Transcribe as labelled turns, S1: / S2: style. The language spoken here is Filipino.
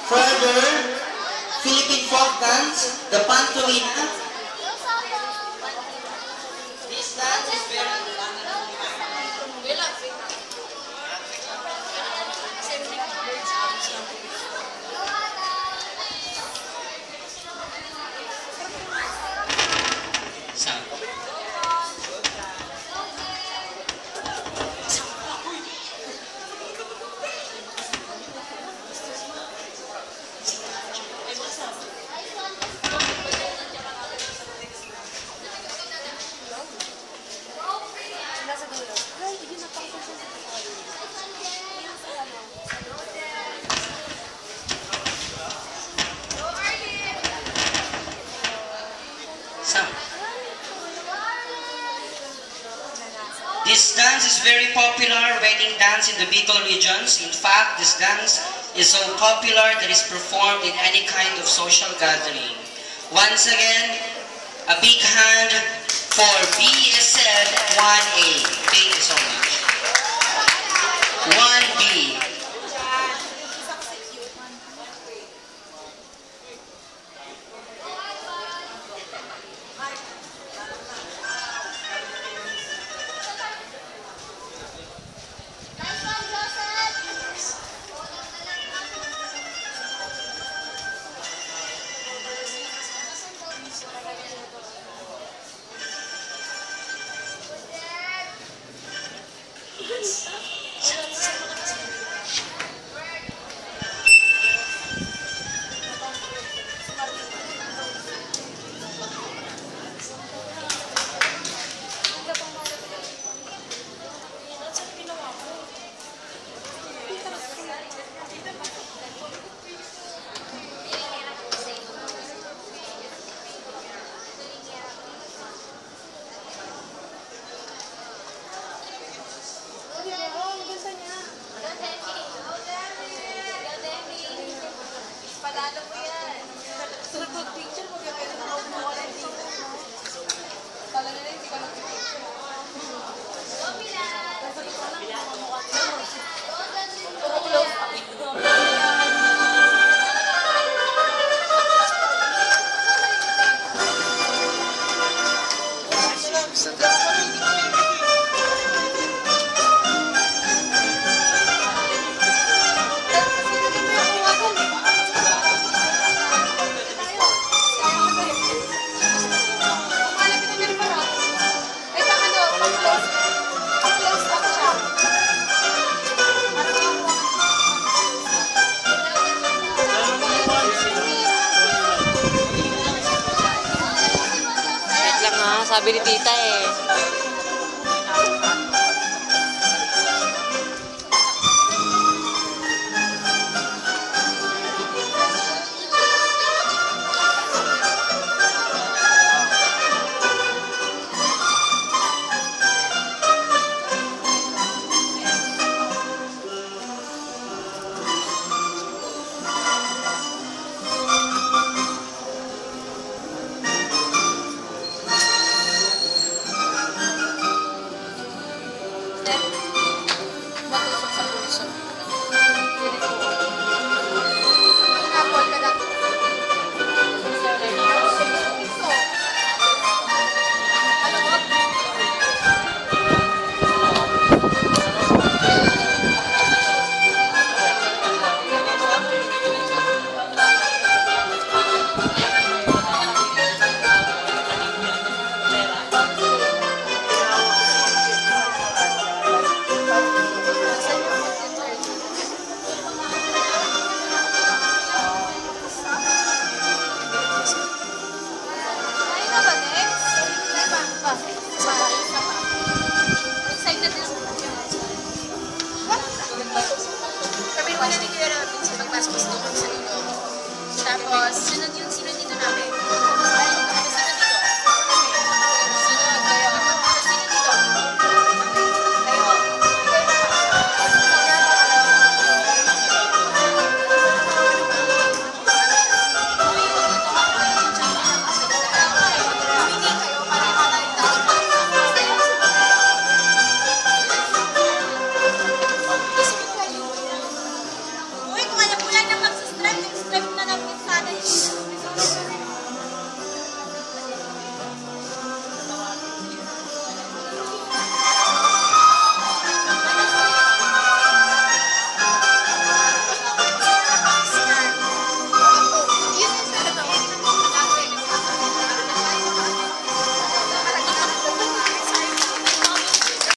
S1: Further, Philippine folk dance, the Pantomima. This dance is very This dance is very popular wedding dance in the Bicol regions. In fact, this dance is so popular that it is performed in any kind of social gathering. Once again, a big hand for BSN 1A. Thank you so much. 1B.
S2: Sabi ni tita eh.
S3: Tapos, sunod yung sino dito namin. Uy, kung alam mo lang na subscribe na lang din sana yung